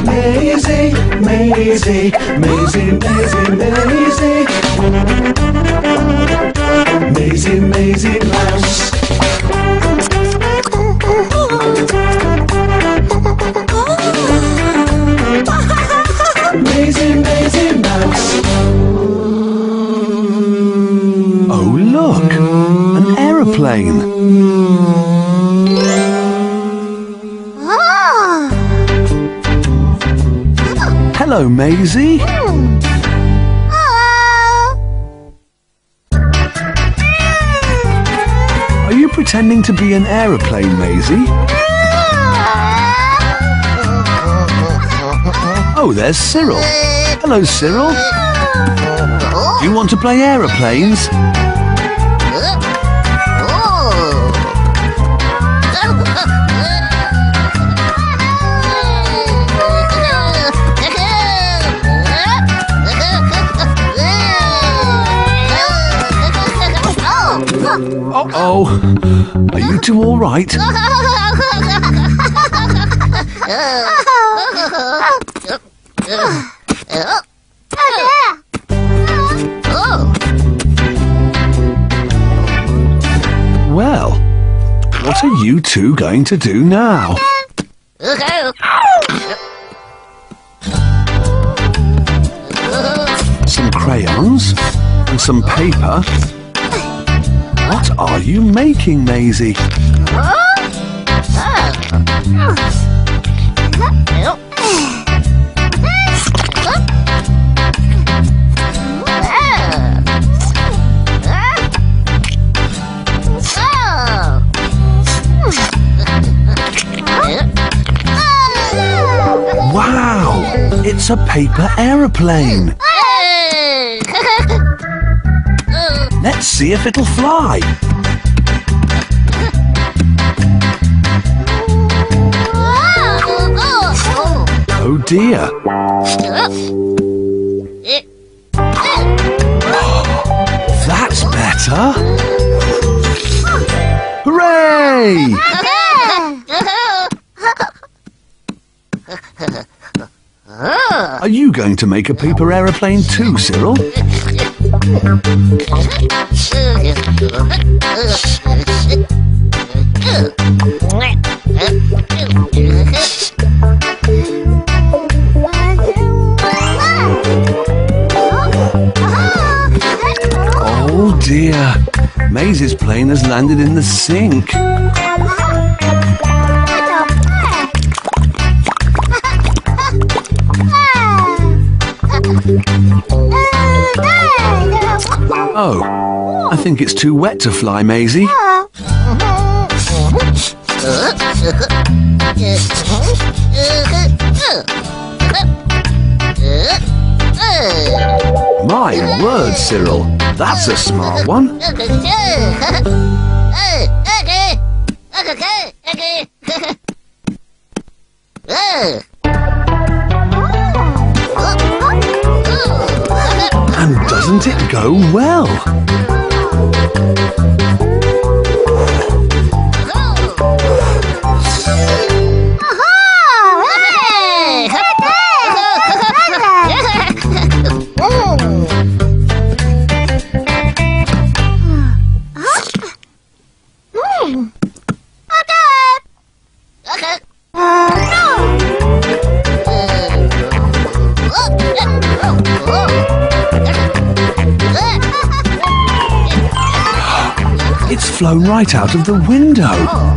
Maisie, Maisie, Maisie, Maisie, Maisie. Maisie, Maisie Mouse. Maisie, Maisie Mouse. Oh, look! An aeroplane! Hello, Maisie. Are you pretending to be an aeroplane, Maisie? Oh, there's Cyril. Hello, Cyril. Do you want to play aeroplanes? Uh-oh. Are you two all right? Well, what are you two going to do now? Some crayons and some paper. What are you making, Maisie? Wow! It's a paper aeroplane. Let's see if it'll fly. Oh dear. That's better. Hooray! Are you going to make a paper aeroplane too, Cyril? Oh dear, Maisie's plane has landed in the sink. Oh, I think it's too wet to fly, Maisie. My word, Cyril, that's a smart one. And doesn't it go well? It's flown right out of the window.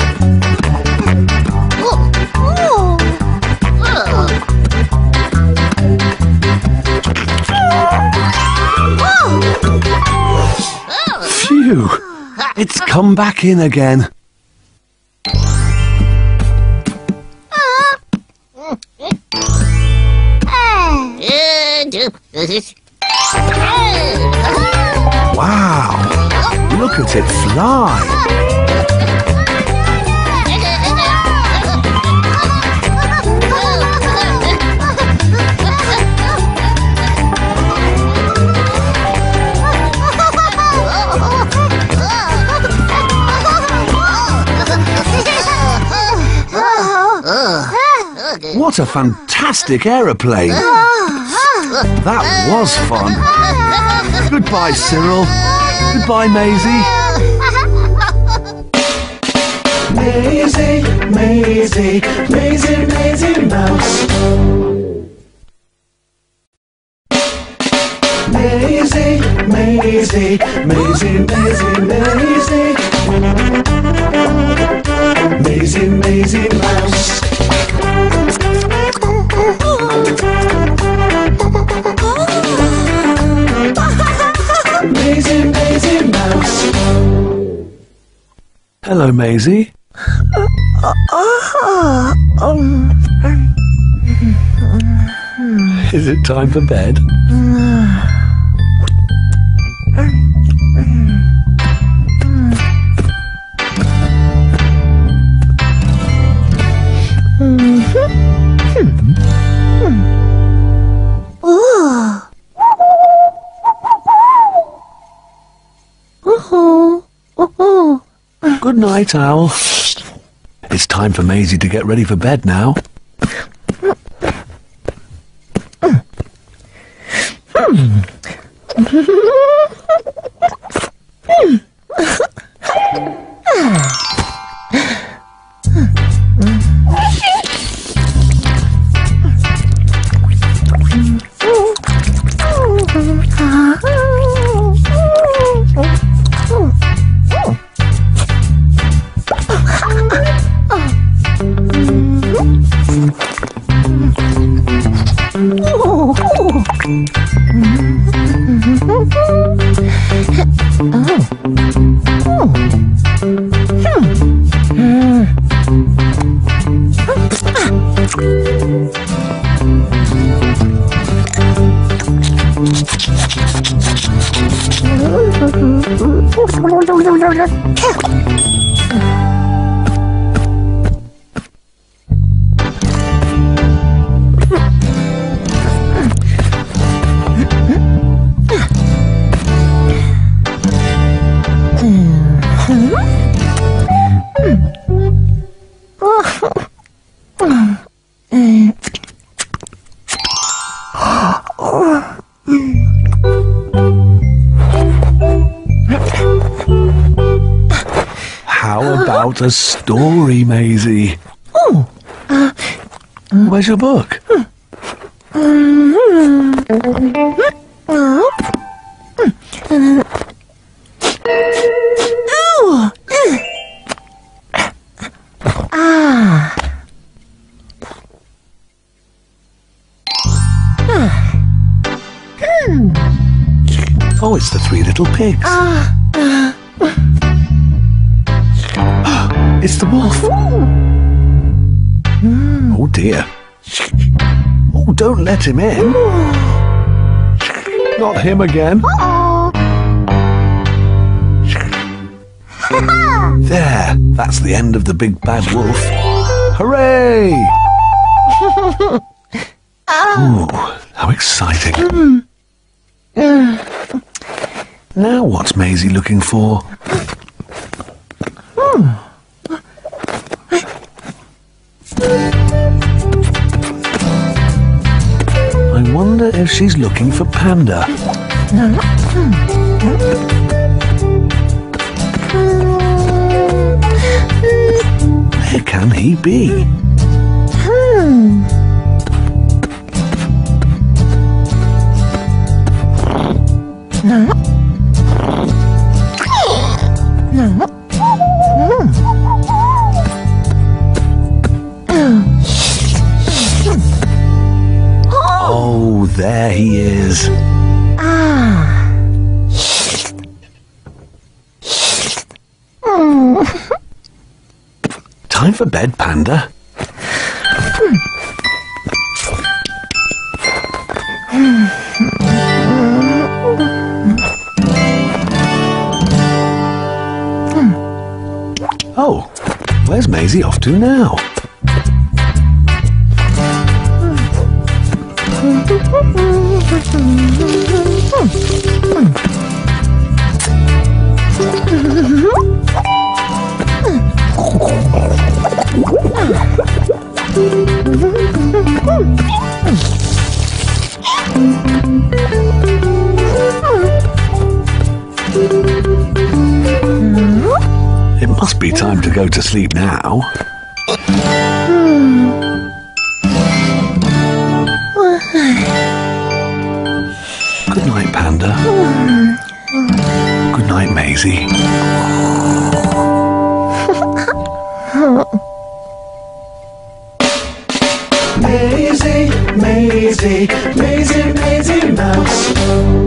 Phew! It's come back in again. Wow! Look at it fly! What a fantastic aeroplane! That was fun. Goodbye, Cyril. Goodbye, Maisie. Maisie, Maisie, Maisie, Maisie Mouse. Maisie, Maisie, Maisie, Maisie, Maisie. Maisie, Maisie Mouse. Maisie, Maisie Mouse. Hello, Maisie. Is it time for bed? Good night, Owl. It's time for Maisie to get ready for bed now. How about a story, Maisie? Where's your book? Oh, it's the Three Little Pigs. It's the wolf. Oh dear. Oh, don't let him in. Not him again. There, that's the end of the big bad wolf. Hooray! Ooh, how exciting. Now what's Maisie looking for? I wonder if she's looking for Panda. Where can he be? Oh, there he is. Time for bed, Panda. Oh, where's Maisie off to now? It must be time to go to sleep now. Good night, Panda. Good night, Maisie. Maisie, Maisie, Maisie, Maisie Mouse.